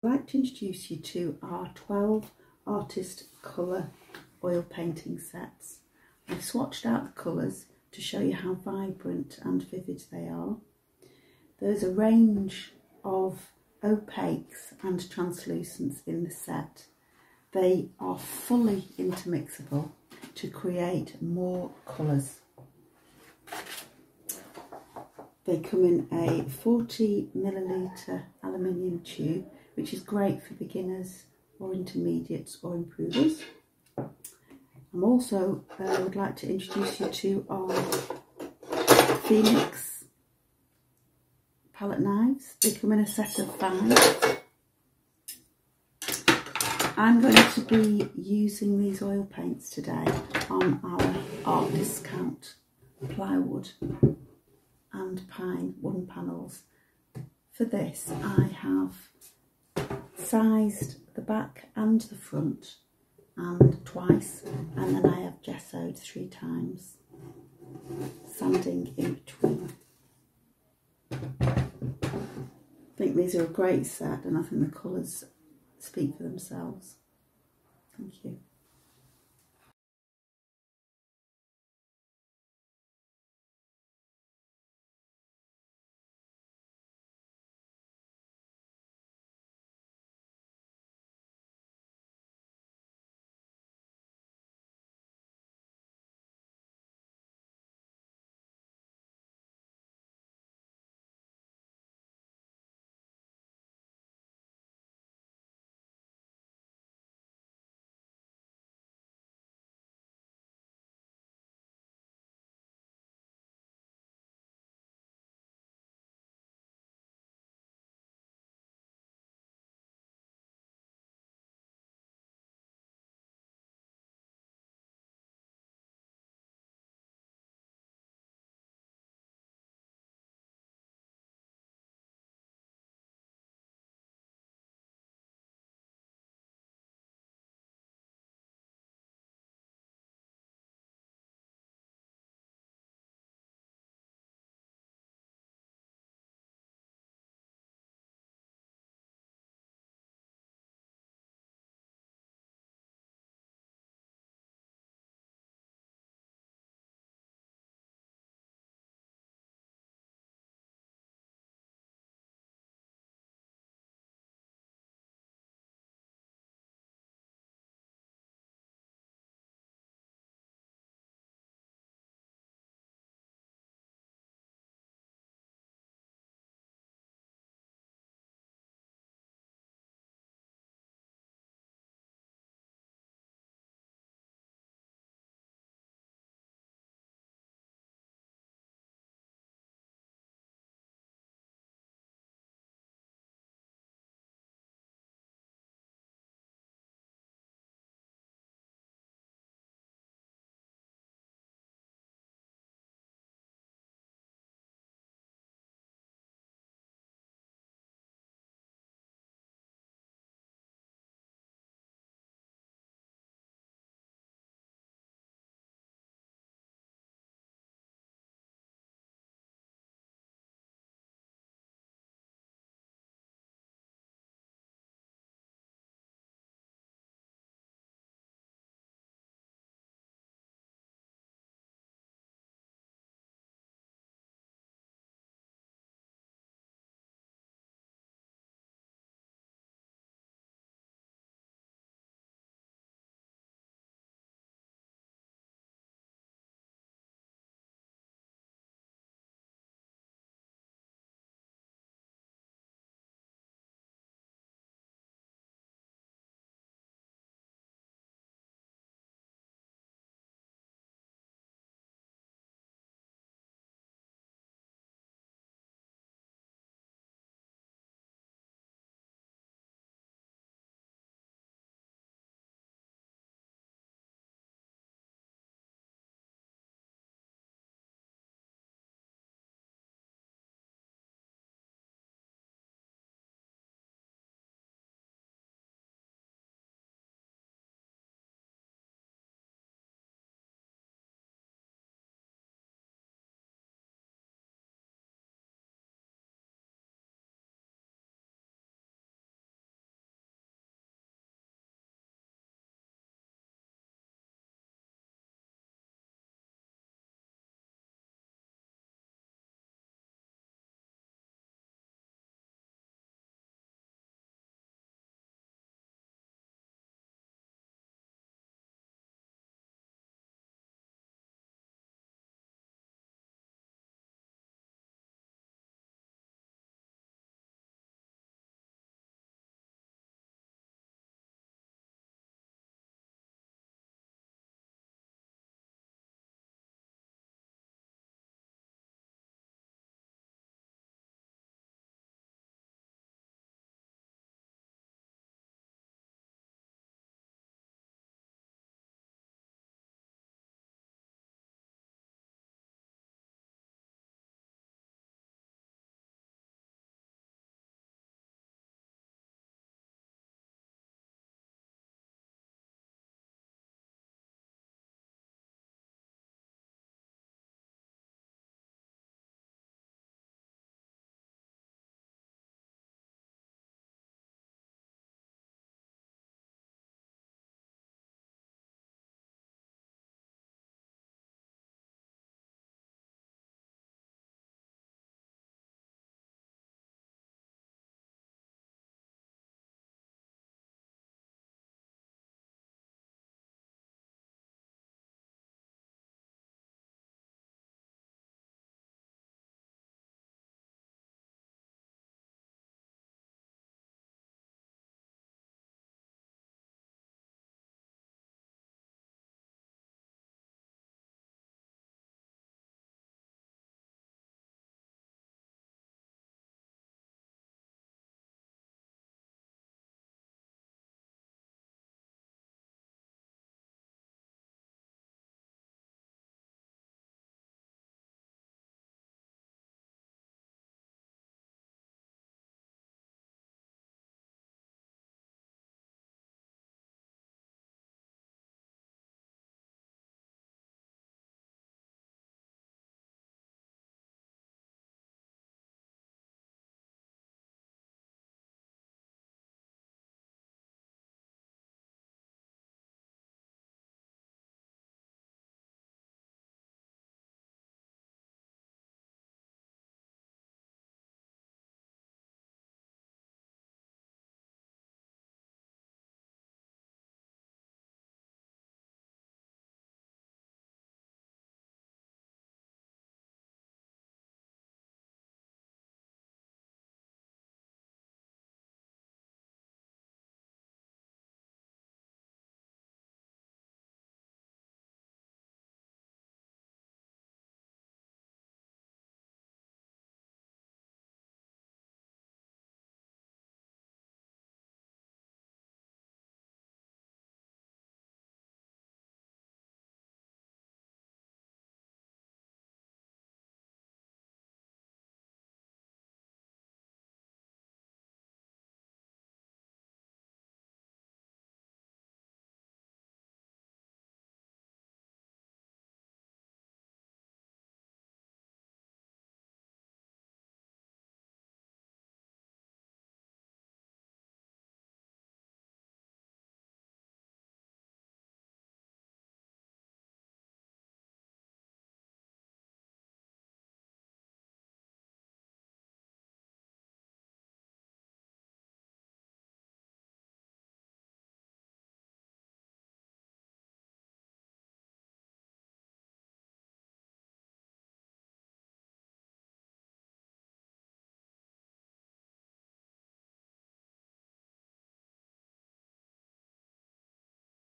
I'd like to introduce you to our 12 artist colour oil painting sets. I've swatched out the colours to show you how vibrant and vivid they are. There's a range of opaques and translucents in the set. They are fully intermixable to create more colours. They come in a 40ml aluminium tube, which is great for beginners or intermediates or improvers. I'm also would like to introduce you to our Phoenix palette knives. They come in a set of 5. I'm going to be using these oil paints today on our art discount plywood and pine wooden panels. For this I have sized the back and the front and twice, and then I have gessoed 3 times, sanding in between. I think these are a great set and I think the colours speak for themselves. Thank you.